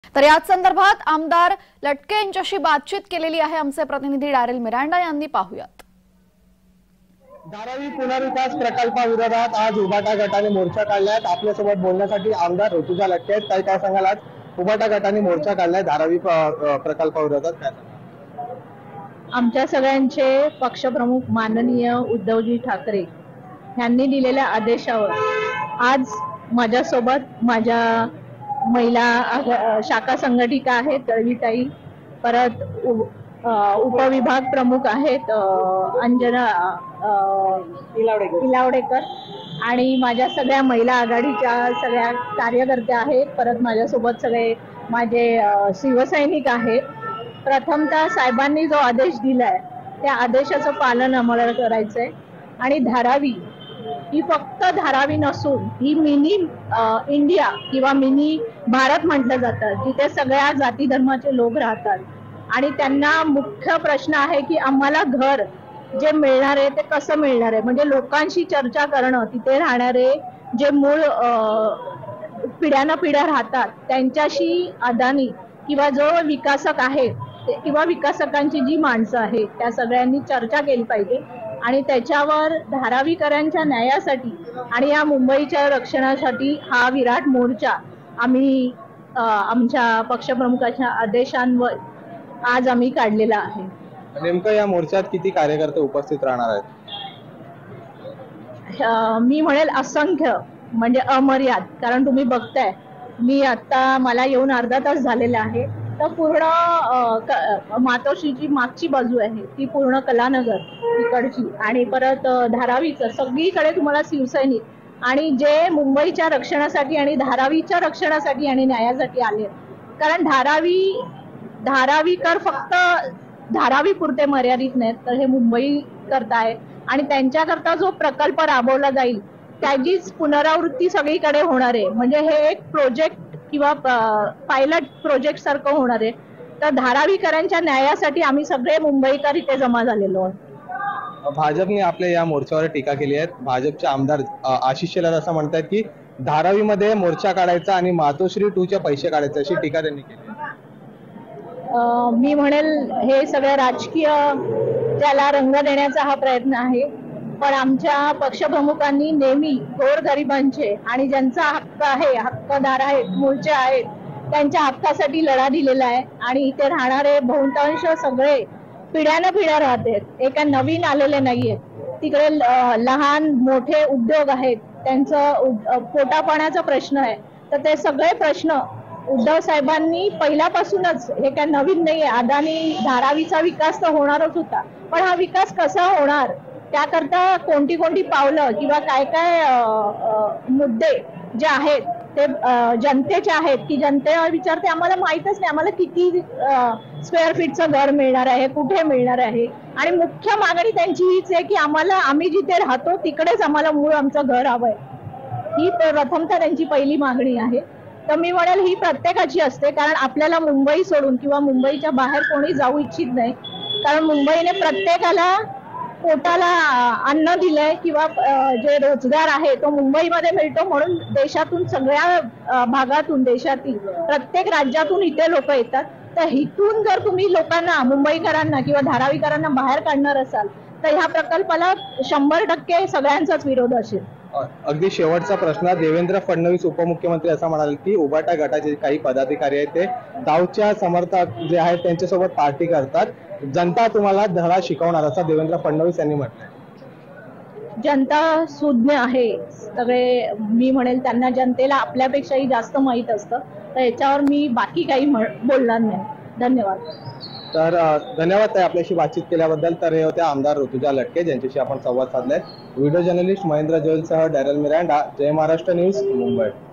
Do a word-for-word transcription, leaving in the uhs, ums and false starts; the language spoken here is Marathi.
तर याच संदर्भात आमदार लटके यांच्याशी बातचीत केलेली आहे आमचे प्रतिनिधी डॅरेल मिरांडा यांनी. पाहूयात. धारावी पुनर्विकास प्रकल्पाविरोधात आज उबाटा गटाने मोर्चा काढलाय. आपल्यासोबत बोलण्यासाठी आमदार ऋतुजा लटके आहेत. काय काय सांगाल, आज उबाटा गटाने मोर्चा काढलाय धारावी प्रकल्पाविरोधात, काय सांगाल? आमच्या सगळ्यांचे पक्षप्रमुख माननीय उद्धवजी ठाकरे यांनी दिलेल्या आदेशावर आज माझ्यासोबत माझ्या महिला शाखा संघटिका आहेत तळवीताई, परत उपविभाग प्रमुख आहेत अंजना इलावडेकर आणि माझ्या सगळ्या महिला आघाडीच्या सगळ्या कार्यकर्त्या आहेत. परत माझ्यासोबत सगळे माझे शिवसैनिक आहेत. प्रथमतः साहेबांनी जो आदेश दिलाय त्या आदेशाचं पालन आम्हाला करायचंय आणि धारावी ही फक्त धारावी नसून ही मिनी इंडिया किंवा मिनी भारत म्हटलं जातं, जिथे सगळ्या जाती धर्माचे लोक राहतात आणि त्यांना मुख्य प्रश्न आहे की आम्हाला घर जे मिळणार आहे ते कसं मिळणार आहे. म्हणजे लोकांशी चर्चा करणं, तिथे राहणारे जे मूळ पिढ्यानं पिढ्या राहतात त्यांच्याशी अदानी किंवा जो विकासक आहे किंवा विकासकांची जी माणसं आहेत त्या सगळ्यांनी चर्चा केली पाहिजे आणि त्याच्यावर धारावीकरांच्या न्यायासाठी आणि या मुंबईच्या रक्षणासाठी हा विराट मोर्चा आम्ही आमच्या पक्षप्रमुखाच्या आदेशांवर आज आम्ही काढलेला आहे. नेमकं या मोर्चात किती कार्यकर्ते उपस्थित राहणार आहेत? मी म्हणेल असंख्य, म्हणजे अमर्याद. कारण तुम्ही बघताय मी आता मला येऊन अर्धा तास झालेला आहे, तर पूर्ण मातोश्रीची मागची बाजू आहे ती पूर्ण कलानगर इकडची आणि परत धारावीचं सगळीकडे तुम्हाला शिवसैनिक आणि जे मुंबईच्या रक्षणासाठी आणि धारावीच्या रक्षणासाठी आणि न्यायासाठी आले. कारण धारावी धारावीकर फक्त धारावी पुरते मर्यादित नाहीत, तर हे मुंबई करताय आणि त्यांच्याकरता जो प्रकल्प राबवला जाईल त्याचीच पुनरावृत्ती सगळीकडे होणार आहे. म्हणजे हे एक प्रोजेक्ट किंवा पायलट प्रोजेक्ट सारखं होणार आहे. तर धारावीकरांच्या न्यायासाठी आम्ही सगळे मुंबईकर इथे जमा झालेलो आहोत. भाजपने आपल्या या मोर्चावर टीका केली आहे. भाजपचे आमदार आशिष शेलार असं म्हणतात की धारावीमध्ये मोर्चा काढायचा आणि मातोश्री टू चे पैसे काढायचे, अशी टीका त्यांनी केली. मी म्हणेल हे सगळं राजकीय त्याला रंग देण्याचा हा प्रयत्न आहे. पण आमच्या पक्षप्रमुखांनी नेहमी गोरगरिबांचे आणि ज्यांचा हक्क आहे, हक्कदार आहेत, मूळचे आहेत, त्यांच्या हक्कासाठी लढा दिलेला आहे. आणि इथे राहणारे बहुतांश सगळे पिढ्यानं पिढ्या राहतात, एका नवीन आलेले नाहीयेत. तिकडे लहान मोठे उद्योग आहेत, त्यांचं पोटापाण्याचा प्रश्न आहे. तर ते सगळे प्रश्न उद्धव साहेबांनी पहिल्यापासूनच, हे काय नवीन नाहीये. अदानी धारावीचा विकास तर होणारच होता, पण हा विकास कसा होणार त्याकरता कोणती कोणती पावलं किंवा काय काय मुद्दे जे आहेत ते जनतेचे आहेत की जनतेला विचारते. आम्हाला माहीतच नाही आम्हाला किती स्क्वेअर फीटचं घर मिळणार आहे, कुठे मिळणार आहे. आणि मुख्य मागणी त्यांची हीच आहे की आम्हाला, आम्ही जिथे राहतो तिकडेच आम्हाला मूळ आमचं घर हवंय. ही प्रथमतः त्यांची पहिली मागणी आहे. तर मी म्हणेल ही प्रत्येकाची असते, कारण आपल्याला मुंबई सोडून किंवा मुंबईच्या बाहेर कोणी जाऊ इच्छित नाही. कारण मुंबईने प्रत्येकाला पोटाला अन्न दिलंय किंवा जे रोजगार आहे तो मुंबईमध्ये मिळतो. म्हणून देशातून सगळ्या भागातून, देशातील प्रत्येक राज्यातून इथे लोक येतात. तर इथून जर तुम्ही लोकांना, मुंबईकरांना किंवा धारावीकरांना बाहेर काढणार असाल तर ह्या प्रकल्पाला शंभर टक्के सगळ्यांचाच विरोध असेल. अगदी शेवटचा प्रश्न, देवेंद्र फडणवीस उपमुख्यमंत्री असं म्हणाले की उबाटा गटाचे काही पदाधिकारी आहेत ते दाऊदच्या समर्थक जे आहेत त्यांच्यासोबत पार्टी करतात, जनता तुम्हाला धडा शिकवणार, असं देवेंद्र फडणवीस यांनी म्हटलं. जनता सुज्ञ आहे सगळे. मी म्हणेल त्यांना जनतेला आपल्यापेक्षाही जास्त माहीत असतं, तर याच्यावर मी बाकी काही बोलणार नाही. धन्यवाद. तर धन्यवाद ताई आपल्याशी बातचीत केल्याबद्दल. तर हे होते आमदार ऋतुजा लटके ज्यांच्याशी आपण संवाद साधलाय. व्हिडिओ जर्नलिस्ट महेंद्र जोयलसह डॅरेल मिरांडा, जय महाराष्ट्र न्यूज, मुंबई.